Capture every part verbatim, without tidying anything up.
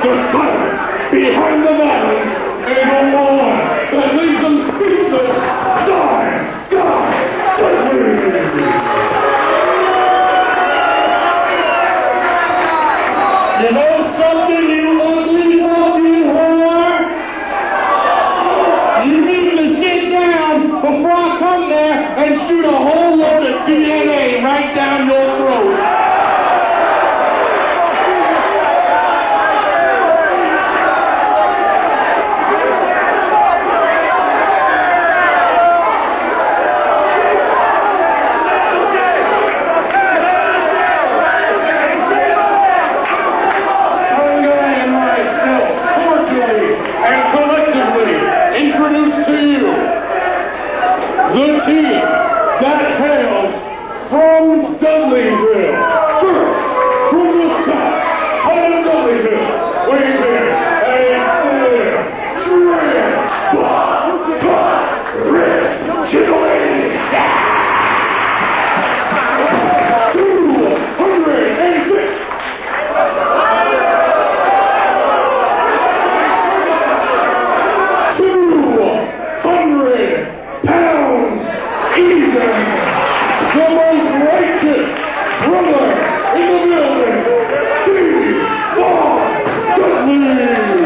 the silence behind the violence, and the war that leaves them speechless. Die, die, Dudleys! You know something, you ugly fucking whore? You need to sit down before I come there and shoot a whole load of D N A right down your throat. The team that hails from Dudleyville. First, from the south side of Dudleyville, wave in a slim, trim, block, block, red, jiggling staff. Two hundred and fifty. The most righteous brother in the building, D. Bob Dudley.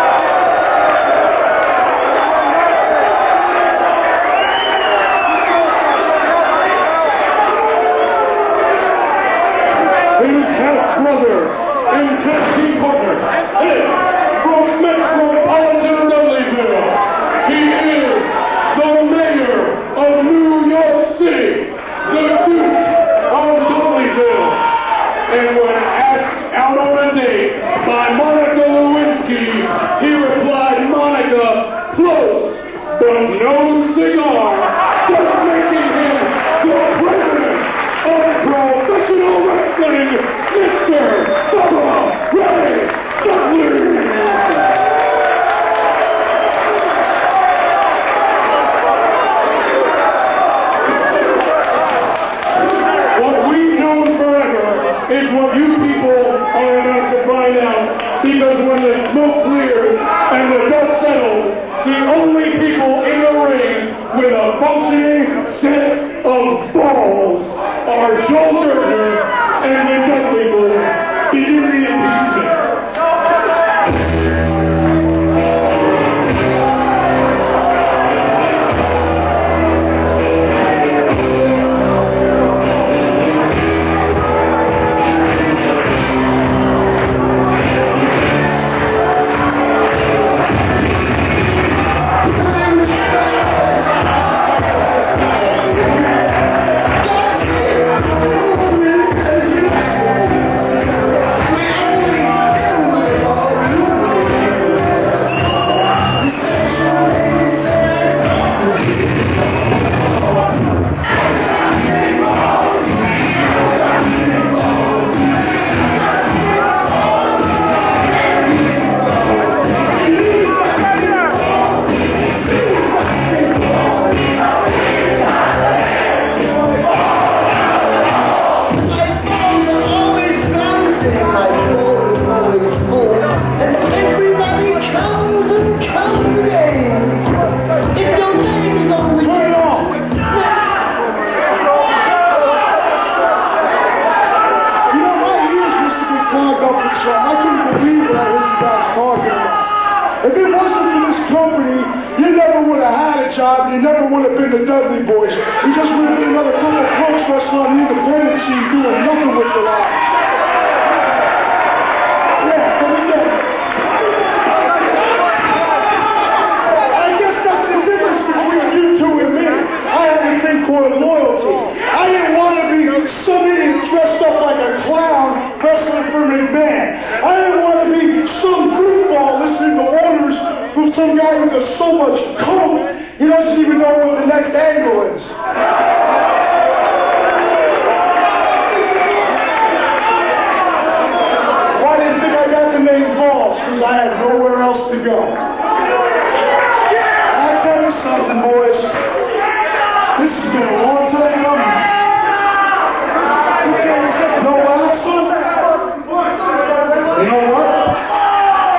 His half-brother and tag team partner is from metropolitan Dudleyville. He is the mayor of New York City, the Duke of Dudleyville. And when asked out on a date by Monica Lewinsky, he replied, Monica, close, but no cigar, thus making him the president of professional wrestling, Mister Bubba Ray Dudley. Is what you people are about to find out, because when the smoke clears and the dust settles, the only people in the ring with a functioning set of balls are Joel Gertner and the Dudley boys. Begin the impeachment. If it wasn't for this company, you never would have had a job, you never would have been the Dudley boys. You just would have been another couple of punks wrestling on the independent scene doing nothing with their lives. Yeah, come again. I guess that's the difference between you two and me. I had a thing called loyalty. I didn't want to be some idiot dressed up like a clown wrestling for McMahon. I didn't want to be some goofball listening to orders from some guy who does so much coke, he doesn't even know what the next angle is. Why do you think I got the name Balls? Because I had nowhere else to go. I'll tell you something, boys. This has been a long time coming. No action? You know what?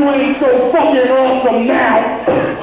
you ain't so fucking awesome now.